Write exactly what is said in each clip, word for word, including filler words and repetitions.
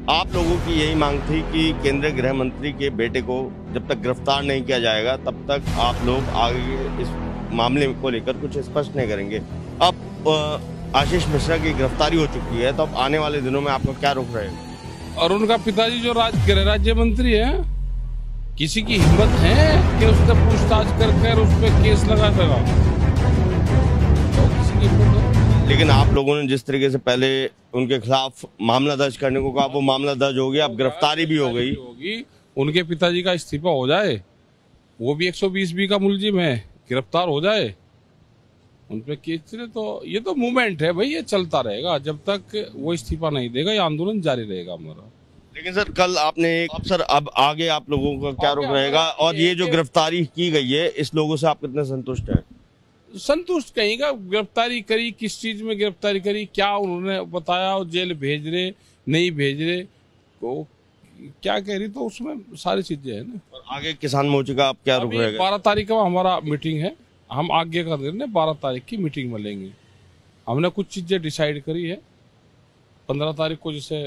आप लोगों की यही मांग थी कि केंद्रीय गृह मंत्री के बेटे को जब तक गिरफ्तार नहीं किया जाएगा तब तक आप लोग आगे इस मामले को लेकर कुछ स्पष्ट नहीं करेंगे। अब आशीष मिश्रा की गिरफ्तारी हो चुकी है, तो अब आने वाले दिनों में आपका क्या रुख रहेगा? और उनका पिताजी जो राज गृह राज्य मंत्री है, किसी की हिम्मत है कि उससे पूछताछ करके उस पर केस लगा देगा? तो किसी की हिम्मत है? लेकिन आप लोगों ने जिस तरीके से पहले उनके खिलाफ मामला दर्ज करने को कहा, वो मामला दर्ज हो गया, अब गिरफ्तारी भी हो गई होगी। उनके पिताजी का इस्तीफा हो जाए, वो भी एक सौ बीस बी का मुलजिम है, गिरफ्तार हो जाए, उन पे केस चले, तो ये तो मूवमेंट है भाई, ये चलता रहेगा जब तक वो इस्तीफा नहीं देगा, ये आंदोलन जारी रहेगा हमारा। लेकिन सर कल आपने एक सर अब आगे आप लोगों का क्या रुख रहेगा, और ये जो गिरफ्तारी की गई है इस लोगों से आप कितने संतुष्ट हैं? संतुष्ट कहेंगे। गिरफ्तारी करी, किस चीज में गिरफ्तारी करी, क्या उन्होंने बताया, और जेल भेज रहे नहीं भेज रहे, तो क्या कह रही, तो उसमें सारी चीजें है ना। और आगे किसान मोर्चे का आप क्या रुख रहेगा? बारह तारीख का हमारा मीटिंग है, हम आगे का निर्णय बारह तारीख की मीटिंग में लेंगे। हमने कुछ चीजें डिसाइड करी है। पंद्रह तारीख को जैसे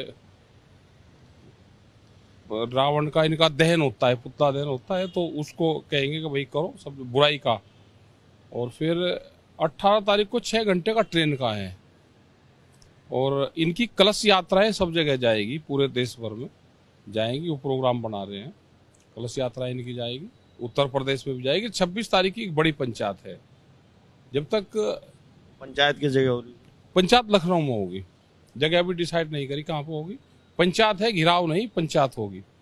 रावण का इनका दहन होता है, पुतला दहन होता है, तो उसको कहेंगे कि भाई करो सब बुराई का। और फिर अठारह तारीख को छः घंटे का ट्रेन का है, और इनकी कलश यात्राएं सब जगह जाएगी, पूरे देश भर में जाएंगी, वो प्रोग्राम बना रहे हैं। कलश यात्रा इनकी जाएगी, उत्तर प्रदेश में भी जाएगी। छब्बीस तारीख की एक बड़ी पंचायत है। जब तक पंचायत की जगह होगी, पंचायत लखनऊ में होगी, जगह अभी डिसाइड नहीं करी कहाँ पे होगी। पंचायत है, घिराव नहीं, पंचायत होगी।